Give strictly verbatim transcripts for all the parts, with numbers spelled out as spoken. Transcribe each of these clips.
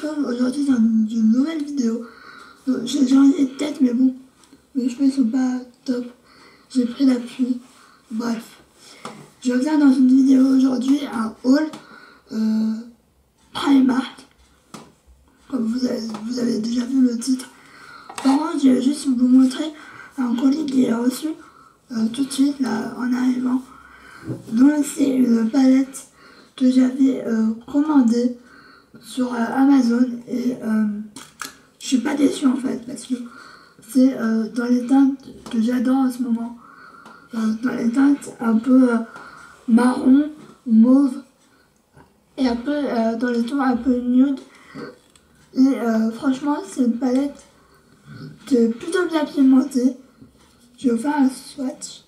retrouve aujourd'hui dans une, une nouvelle vidéo. Euh, J'ai changé de tête, mais bon, mes cheveux sont pas top. J'ai pris la pluie. Bref. Je reviens dans une vidéo aujourd'hui, un haul euh, Primark. Comme vous avez, vous avez déjà vu le titre. Par contre, je vais juste vous montrer un colis que j'ai reçu euh, tout de suite là en arrivant. Donc c'est une palette que j'avais euh, commandée sur euh, Amazon et euh, je suis pas déçue en fait parce que c'est euh, dans les teintes que j'adore en ce moment. Euh, dans les teintes un peu euh, marron, mauve et un peu euh, dans les tons un peu nude. Et euh, franchement c'est une palette qui est plutôt bien pigmentée. Je vais faire un swatch.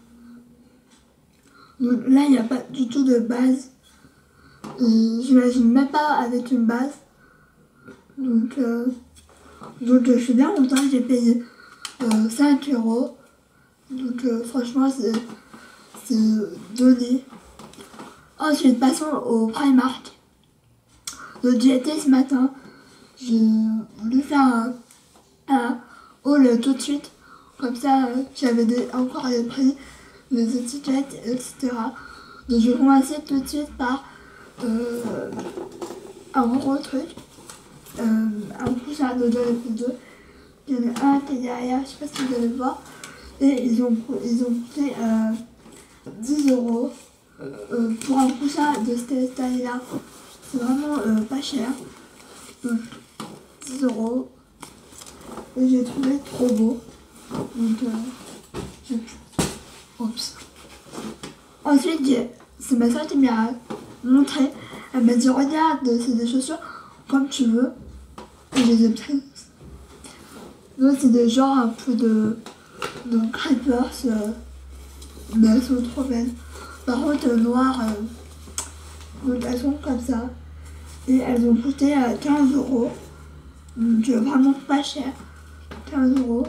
Donc là il n'y a pas du tout de base. J'imagine même pas avec une base. Donc, euh, donc je suis bien contente, j'ai payé euh, cinq euros. Donc euh, franchement c'est donné. Ensuite passons au Primark. Donc j'ai été ce matin. J'ai voulu faire un, un haul tout de suite. Comme ça euh, j'avais encore les prix, les étiquettes, et cetera. Donc je vais commencer tout de suite par Euh, un gros truc, euh, un coussin de deux et deux. Il y en a un qui est derrière, je sais pas si vous allez voir. Et ils ont, ils ont coûté euh, dix euros euh, pour un coussin de cette taille-là. C'est vraiment euh, pas cher. Donc dix euros. Et j'ai trouvé trop beau. Donc euh, j'ai... Oups. Ensuite, c'est ma soeur qui m'a montré. Elle m'a dit regarde, c'est des chaussures comme tu veux. Et je les ai prises. Donc c'est des genres un peu de, de creepers. Euh, mais elles sont trop belles. Par contre noires, euh, donc elles sont comme ça. Et elles ont coûté euh, quinze euros. Donc euh, vraiment pas cher. quinze euros.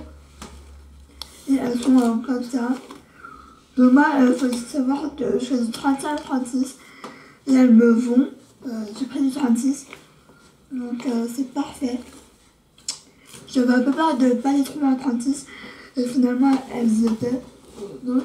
Et elles sont euh, comme ça. Donc moi, il euh, faut savoir que je fais du trente-cinq trente-six. Et elles me vont. Euh, j'ai pris du trente-six. Donc euh, c'est parfait. J'avais un peu peur de ne pas les trouver en trente-six. Et finalement elles y étaient. Donc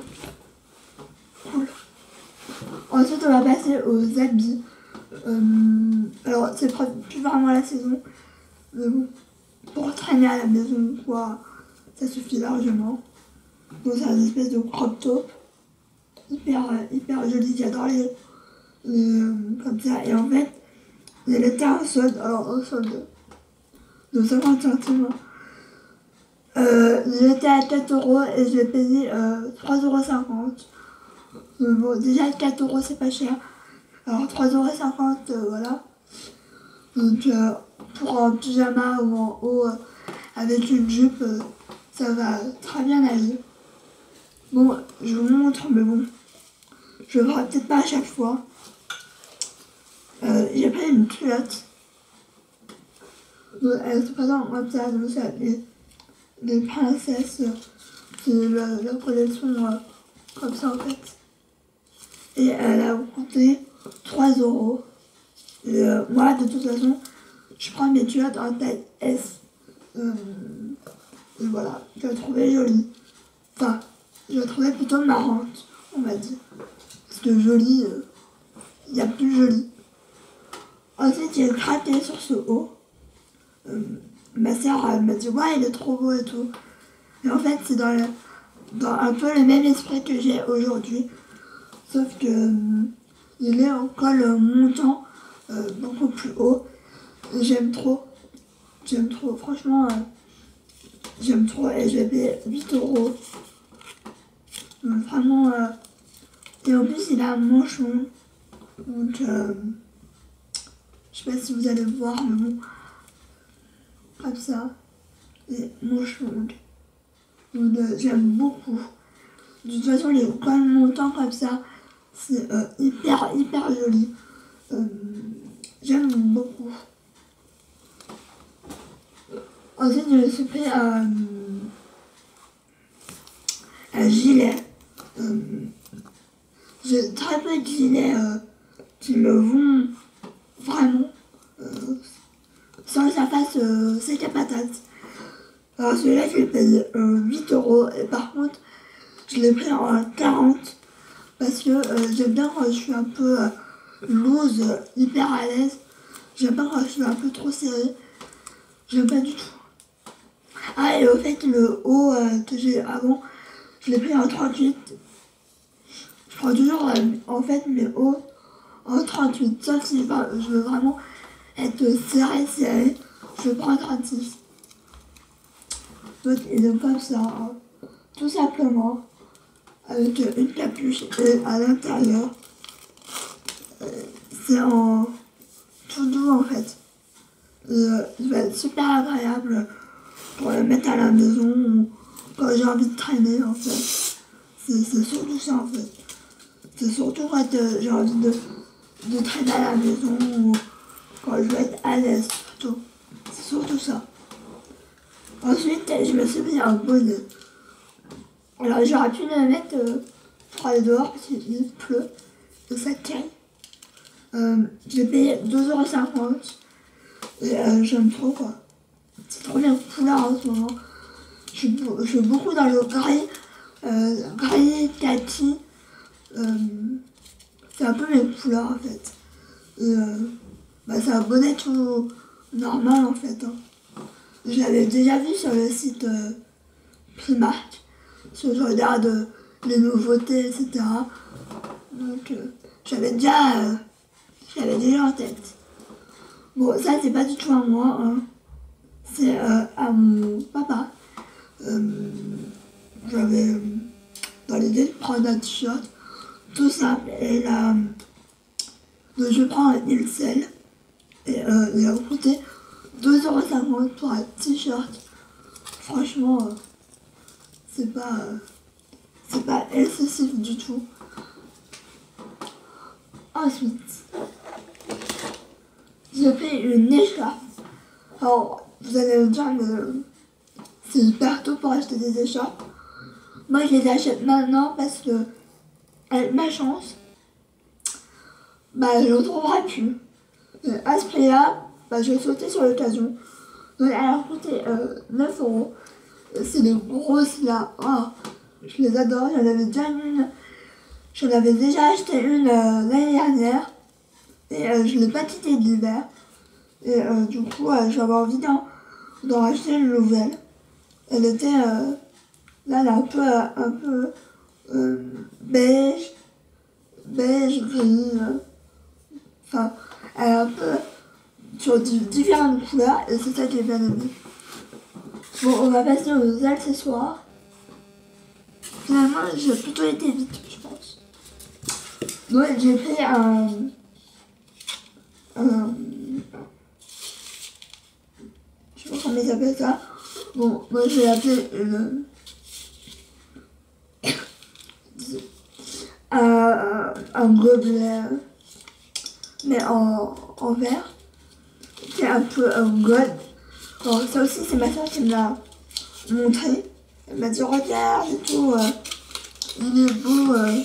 cool. Ensuite on va passer aux habits. Euh, alors c'est plus vraiment la saison. Mais bon, pour traîner à la maison quoi, ça suffit largement. Donc c'est une espèce de crop top. Hyper, hyper joli, j'adore les, les comme ça. Et en fait, il était en solde, alors en solde de cinquante centimes. Euh, il était à quatre euros et je l'ai payé euh, trois euros cinquante. Euh, bon, déjà quatre euros c'est pas cher. Alors trois euros cinquante, euh, voilà. Donc euh, pour un pyjama ou en haut euh, avec une jupe, euh, ça va très bien aller. Bon, je vous montre, mais bon, je le ferai peut-être pas à chaque fois. Euh, j'ai pris une culotte. Donc, elle se présente comme ça, donc ça, les, les princesses, c'est la, la collection euh, comme ça en fait. Et elle a coûté trois euros. Et euh, moi, de toute façon, je prends mes culottes en taille S. Euh, et voilà, je la trouvais jolie. Enfin, je la trouvais plutôt marrante, on va dire. Parce que jolie, il euh, y a plus joli. Ensuite, j'ai craqué sur ce haut. Euh, ma soeur elle m'a dit ouais, il est trop beau et tout. Et en fait, c'est dans, le, dans un peu le même esprit que j'ai aujourd'hui. Sauf que euh, il est en col montant euh, beaucoup plus haut. J'aime trop. J'aime trop. Franchement, euh, j'aime trop. Et je vais payer huit euros. Donc, vraiment. Euh, et en plus, il a un manchon. Donc, euh, je sais pas si vous allez voir, mais bon. Comme ça. Et manchon. Donc, euh, j'aime beaucoup. De toute façon, les cols montants comme ça, c'est euh, hyper, hyper joli. Euh, j'aime beaucoup. Ensuite, je me suis pris un, un gilet. Euh, J'ai très peu de gilets euh, qui me vont vraiment. Euh, euh, sec à patates. Alors celui-là, je l'ai payé euh, huit euros. Et par contre, je l'ai pris en quarante. Parce que euh, j'aime bien quand je suis un peu euh, loose, euh, hyper à l'aise. J'aime pas quand je suis un peu trop serrée. J'aime pas du tout. Ah, et au fait, le haut euh, que j'ai avant, je l'ai pris en trente-huit. Je prends toujours, euh, en fait, mes hauts en trente-huit. Sauf si enfin, je veux vraiment être serré, serré, je prends trente-six. Donc, il est comme ça, hein. Tout simplement, avec une capuche et à l'intérieur. Euh, C'est en tout doux en fait. Euh, ça va être super agréable pour le mettre à la maison ou quand j'ai envie de traîner en fait. C'est surtout ça en fait. C'est surtout quand euh, j'ai envie de, de traîner à la maison ou quand je veux être à l'aise surtout. C'est surtout ça. Ensuite, je me suis mis un bonnet. Alors j'aurais pu le mettre euh, pour aller dehors parce qu'il pleut et ça caille. Euh, j'ai payé deux euros cinquante et euh, j'aime trop quoi. C'est trop bien couleur en ce moment. Je suis, je suis beaucoup dans le gris, euh, gris, kaki. Euh, c'est un peu mes couleurs en fait. Et euh, bah, c'est un bonnet tout normal en fait. Hein. Je l'avais déjà vu sur le site euh, Primark. Si je regarde euh, les nouveautés, et cetera. Donc euh, j'avais déjà, euh, j'avais déjà en tête. Bon, ça c'est pas du tout à moi. Hein. C'est euh, à mon papa. Euh, J'avais euh, dans l'idée de prendre un t-shirt tout simple. Et là, donc je prends un I L C L. Et euh, il a coûté deux euros cinquante pour un t-shirt. Franchement, euh, c'est pas, euh, c'est pas excessif du tout. Ensuite, j'ai pris une écharpe. Alors, vous allez me dire, mais euh, c'est hyper tôt pour acheter des écharpes. Moi, je les achète maintenant parce que, avec ma chance, bah, je ne trouverai plus. Et à ce prix-là, bah, j'ai sauté sur l'occasion. Donc, elle a coûté euh, neuf euros. C'est des grosses là. Oh, je les adore. J'en avais déjà une. J'en avais déjà acheté une euh, l'année dernière. Et euh, je ne l'ai pas quittée de l'hiver. Et euh, du coup, euh, j'avais envie d'en racheter une nouvelle. Elle était. Euh, là, elle est un peu. Euh, un peu euh, beige. Beige, gris. Euh, Enfin, elle est un peu sur différentes couleurs et c'est ça que j'ai bien aimé. Bon, on va passer aux accessoires. Finalement, j'ai plutôt été vite, je pense. Donc, j'ai pris un... un... je sais pas comment ils appellent ça. Bon, moi, je vais l'appeler une... un, un gobelet... mais en, en verre. C'est un peu un gold. Bon, ça aussi, c'est ma soeur qui me l'a montré. Elle m'a dit, regarde et tout. Euh, il est beau. Euh,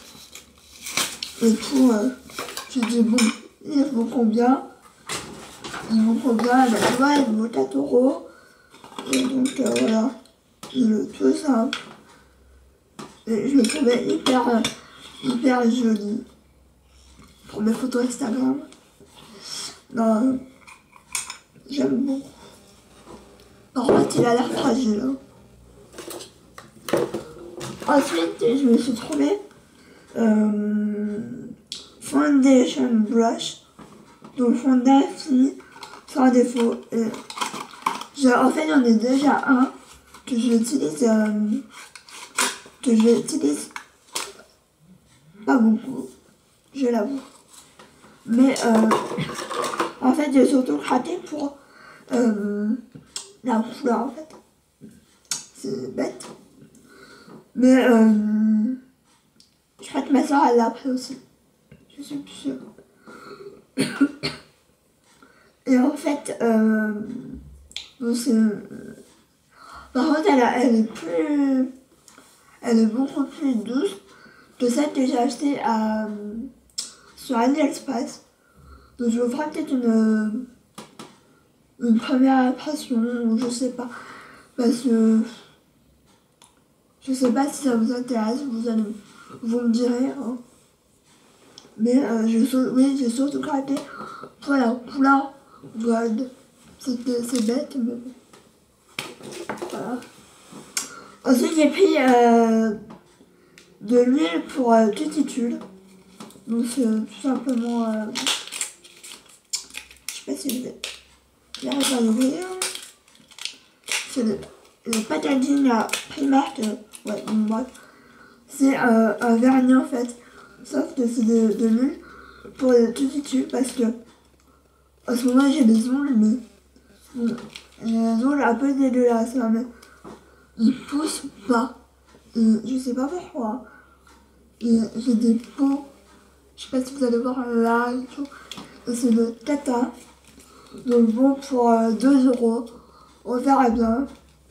et tout. Euh. J'ai dit, bon, il vaut combien? Il vaut combien? Elle m'a dit, ouais, il vaut quatre euros. Et donc, euh, voilà. Il est tout simple. Et je le trouvais hyper, euh, hyper joli. Pour mes photos Instagram. Non, j'aime beaucoup. En fait, il a l'air fragile. Hein. Ensuite, je me suis trouvé euh, Foundation Brush. Donc, fondant fini sans défaut. Et je, en fait, j'en ai déjà un que j'utilise euh, que j'utilise pas beaucoup, je l'avoue. Mais euh, en fait, j'ai surtout craqué pour euh, la couleur en fait. C'est bête. Mais euh, je crois que ma soeur elle l'a pris aussi. Je suis plus sûre. Et en fait, euh, c'est... par contre, elle, elle est plus... Elle est beaucoup plus douce que celle que j'ai achetée à... sur AliExpress. Donc je vous ferai peut-être une, une première impression, ou je sais pas. Parce que je sais pas si ça vous intéresse, vous allez vous me direz. Hein. Mais euh, j'ai oui, j'ai surtout gratté pour la couleur gold. C'est bête, mais bon. Voilà. Ensuite, j'ai pris euh, de l'huile pour euh, cuticule. Donc, c'est tout simplement. Euh, je sais pas si vous êtes. J'arrive à l'ouvrir. C'est le, le packaging à Primark. Euh, ouais, donc bref. C'est euh, un vernis en fait. Sauf que c'est de, de l'huile pour les cuticules parce que en ce moment j'ai des ongles, mais bon, j'ai des ongles un peu dégueulasses, hein, mais ils poussent pas. Et je sais pas pourquoi. Et j'ai des peaux, je sais pas si vous allez voir là et tout. Et c'est de Tata. Donc bon, pour euh, deux euros, on verra bien.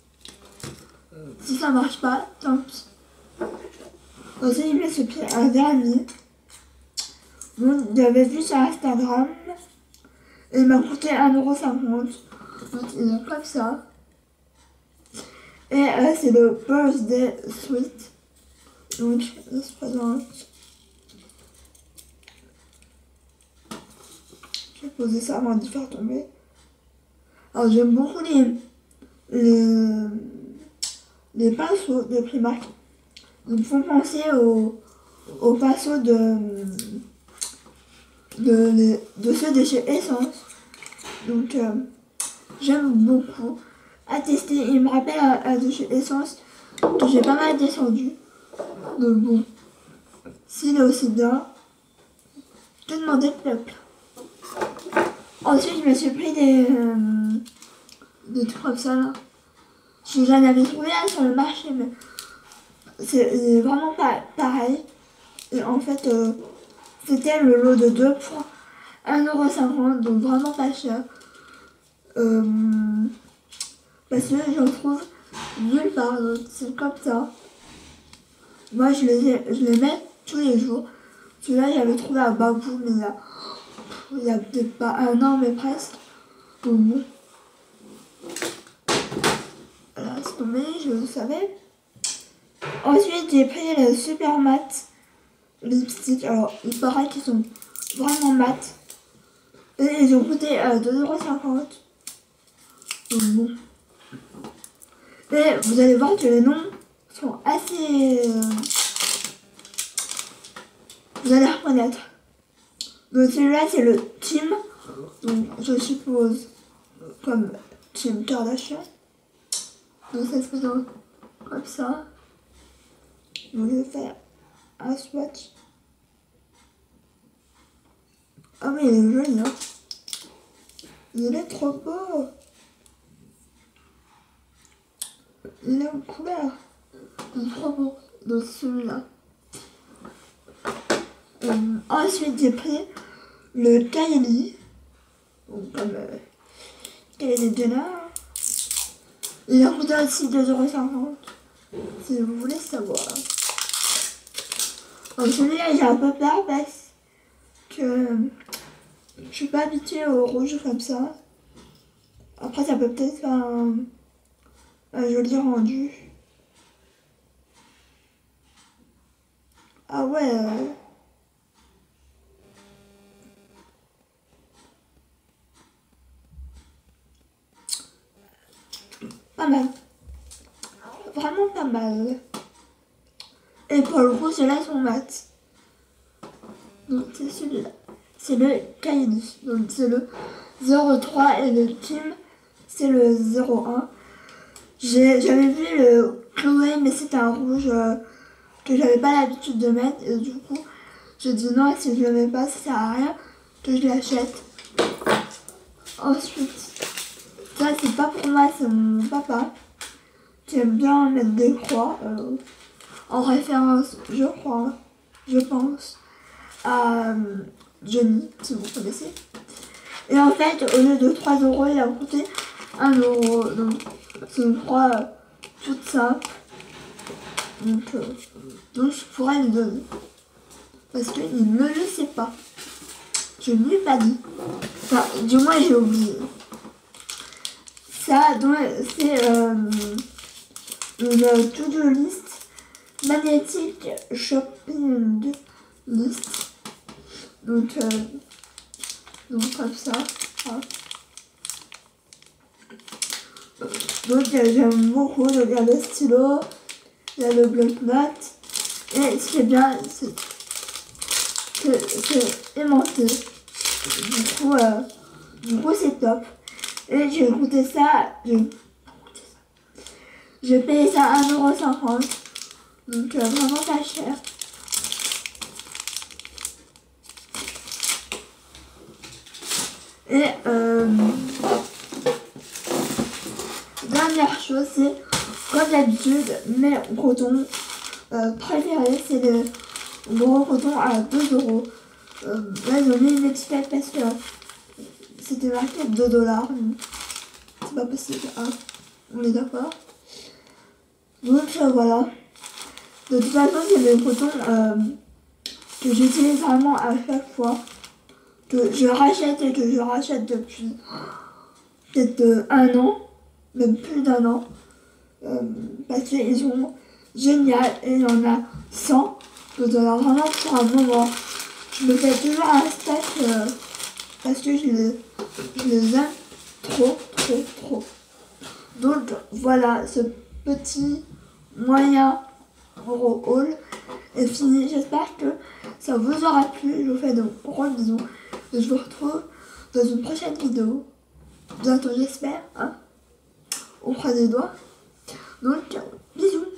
Si ça marche pas, tant pis. Ensuite, il met ce pied un vernis. Bon, j'avais vu sur Instagram. Et il m'a coûté un euro cinquante. Donc il est comme ça. Et euh, c'est le Birthday Sweet. Donc il se présente. Je vais poser ça avant de faire tomber. Alors j'aime beaucoup les, les, les pinceaux de Primark. Ils me font penser aux, aux pinceaux de, de, de ceux de chez Essence. Donc euh, j'aime beaucoup. À tester, il me rappelle à, à de chez Essence que j'ai pas mal descendu. Donc bon, s'il est aussi bien, je te demandais de le plat. Ensuite, je me suis pris des, euh, des trucs comme ça là. J'en avais trouvé là sur le marché, mais c'est vraiment pas pareil. Et en fait, euh, c'était le lot de deux pour un euro cinquante, donc vraiment pas cher. Euh, parce que j'en trouve nulle part, donc c'est comme ça. Moi, je les, je les mets tous les jours. Celui-là, j'avais trouvé à Babou, mais il y a, il y a peut-être pas un an, mais presque. Donc bon. Voilà, c'est tombé, je le savais. Ensuite, j'ai pris le Super Matte lipstick. Alors, il paraît qu'ils sont vraiment mat. Et ils ont coûté euh, deux euros cinquante. Donc bon. Et vous allez voir que les noms sont assez... Euh, vous allez reconnaître. Donc celui-là, c'est le Team. Donc je suppose comme Team Kardashian. Donc ça se présente comme ça. Donc je vais faire un swatch. Ah mais il est joli, hein. Il est trop beau. Il est en couleur. Il est trop beau. Donc celui-là. Euh, ensuite j'ai pris le Kylie. Donc comme euh, Kylie Jenner. Il a coûté aussi deux euros cinquante. Si vous voulez savoir. Donc celui-là j'ai un peu peur parce que je suis pas habituée au rouge comme ça. Après ça peut peut-être faire un, un joli rendu. Ah ouais. Euh... Pas mal. Vraiment pas mal. Et pour le coup, ceux-là sont mat. Donc c'est celui-là. C'est le Kylie. Donc c'est le zéro trois et le Team, c'est le zéro un. J'avais vu le Chloé, mais c'était un rouge euh, que j'avais pas l'habitude de mettre. Et du coup, j'ai dit non, si je le mets pas, ça sert à rien que je l'achète. Ensuite, ça c'est pas pour moi, c'est mon papa qui aime bien mettre des croix euh, en référence, je crois, je pense, à euh, Johnny, si vous connaissez. Et en fait, au lieu de trois euros, il a coûté un euro. Donc c'est une croix euh, toute simple. Donc, euh, donc je pourrais le donner. Parce qu'il ne le sait pas. Je ne lui ai pas dit. Enfin, du moins j'ai oublié. ça, donc c'est euh, une to-do list magnétique shopping list. Donc, euh, donc comme ça. Voilà. Donc euh, j'aime beaucoup, donc il y a le stylo, il y a le bloc-notes. Et ce qui est bien, c'est que c'est aimanté. Du coup, euh, du coup c'est top. Et j'ai goûté ça, j'ai j'ai payé ça un euro cinquante. Donc euh, vraiment pas cher. Et euh, dernière chose, c'est comme d'habitude, mes cotons euh, préférés, c'est le gros coton à deux euros. Euh, là, ils ont mis une étiquette parce que c'était marqué deux dollars. C'est pas possible, hein. On est d'accord. Donc euh, voilà. De toute façon, c'est le coton euh, que j'utilise vraiment à chaque fois. Que je rachète et que je rachète depuis peut-être euh, un an, même plus d'un an. Euh, parce qu'ils sont géniaux et il y en a cent. Donc on a vraiment pour un moment. Je me fais toujours un stack euh, parce que je les, je les aime trop, trop, trop. Donc voilà, ce petit moyen gros haul est fini. J'espère que ça vous aura plu. Je vous fais de gros bisous. Et je vous retrouve dans une prochaine vidéo. Bientôt, j'espère. Hein, on croise les doigts. Donc, bisous.